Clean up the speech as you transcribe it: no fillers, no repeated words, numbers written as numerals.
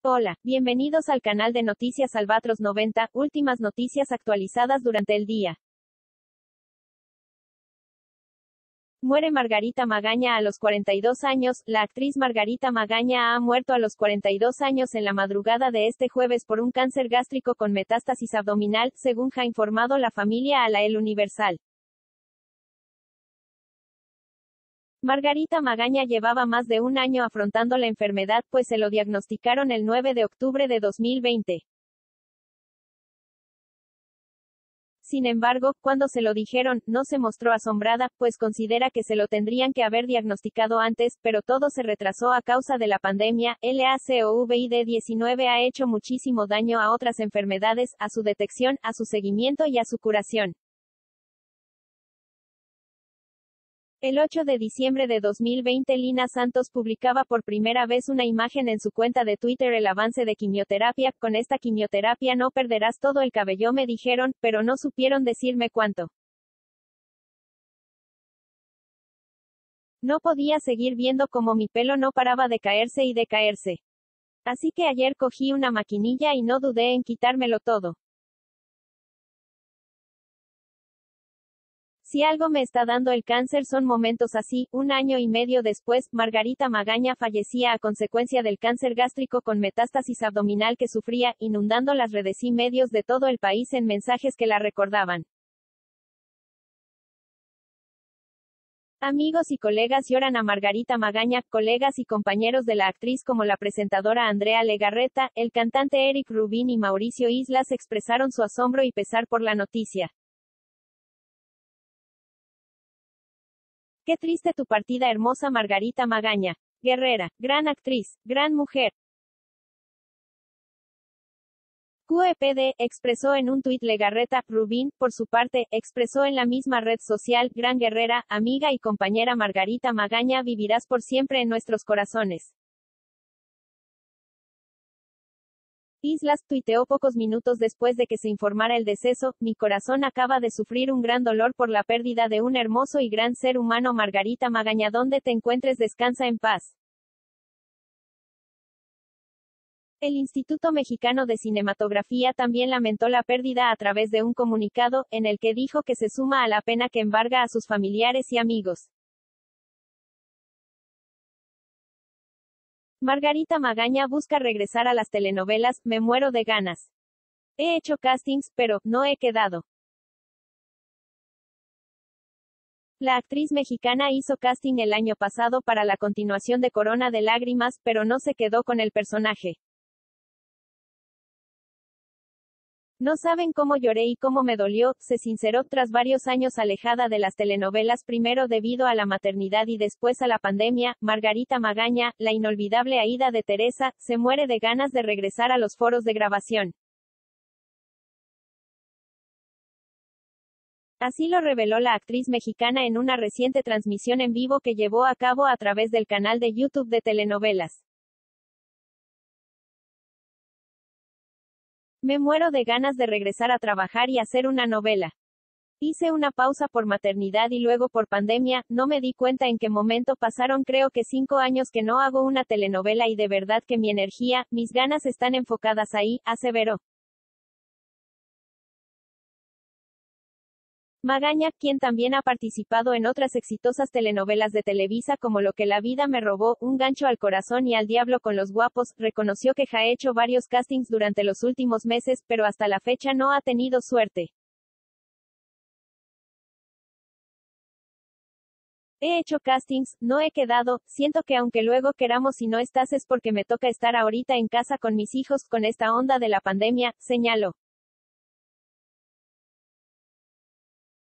Hola, bienvenidos al canal de Noticias Albatros 90, últimas noticias actualizadas durante el día. Muere Margarita Magaña a los 42 años. La actriz Margarita Magaña ha muerto a los 42 años en la madrugada de este jueves por un cáncer gástrico con metástasis abdominal, según ha informado la familia a la El Universal. Margarita Magaña llevaba más de un año afrontando la enfermedad, pues se lo diagnosticaron el 9 de octubre de 2020. Sin embargo, cuando se lo dijeron, no se mostró asombrada, pues considera que se lo tendrían que haber diagnosticado antes, pero todo se retrasó a causa de la pandemia. La COVID-19 ha hecho muchísimo daño a otras enfermedades, a su detección, a su seguimiento y a su curación. El 8 de diciembre de 2020 Lina Santos publicaba por primera vez una imagen en su cuenta de Twitter: el avance de quimioterapia. Con esta quimioterapia no perderás todo el cabello, me dijeron, pero no supieron decirme cuánto. No podía seguir viendo cómo mi pelo no paraba de caerse y de caerse. Así que ayer cogí una maquinilla y no dudé en quitármelo todo. Si algo me está dando el cáncer son momentos así. Un año y medio después, Margarita Magaña fallecía a consecuencia del cáncer gástrico con metástasis abdominal que sufría, inundando las redes y medios de todo el país en mensajes que la recordaban. Amigos y colegas lloran a Margarita Magaña. Colegas y compañeros de la actriz como la presentadora Andrea Legarreta, el cantante Eric Rubin y Mauricio Islas expresaron su asombro y pesar por la noticia. Qué triste tu partida, hermosa Margarita Magaña. Guerrera, gran actriz, gran mujer. QEPD, expresó en un tuit Legarreta. Rubin, por su parte, expresó en la misma red social: gran guerrera, amiga y compañera Margarita Magaña, vivirás por siempre en nuestros corazones. Islas tuiteó pocos minutos después de que se informara el deceso: mi corazón acaba de sufrir un gran dolor por la pérdida de un hermoso y gran ser humano. Margarita Magaña, donde te encuentres, descansa en paz. El Instituto Mexicano de Cinematografía también lamentó la pérdida a través de un comunicado, en el que dijo que se suma a la pena que embarga a sus familiares y amigos. Margarita Magaña busca regresar a las telenovelas. Me muero de ganas. He hecho castings, pero no he quedado. La actriz mexicana hizo casting el año pasado para la continuación de Corona de Lágrimas, pero no se quedó con el personaje. No saben cómo lloré y cómo me dolió, se sinceró tras varios años alejada de las telenovelas, primero debido a la maternidad y después a la pandemia. Margarita Magaña, la inolvidable Aída de Teresa, se muere de ganas de regresar a los foros de grabación. Así lo reveló la actriz mexicana en una reciente transmisión en vivo que llevó a cabo a través del canal de YouTube de telenovelas. Me muero de ganas de regresar a trabajar y hacer una novela. Hice una pausa por maternidad y luego por pandemia, no me di cuenta en qué momento pasaron, creo que 5 años que no hago una telenovela y de verdad que mi energía, mis ganas están enfocadas ahí, aseveró. Magaña, quien también ha participado en otras exitosas telenovelas de Televisa como Lo que la vida me robó, Un gancho al corazón y Al diablo con los guapos, reconoció que ha hecho varios castings durante los últimos meses, pero hasta la fecha no ha tenido suerte. He hecho castings, no he quedado, siento que aunque luego queramos y no estás es porque me toca estar ahorita en casa con mis hijos, con esta onda de la pandemia, señaló.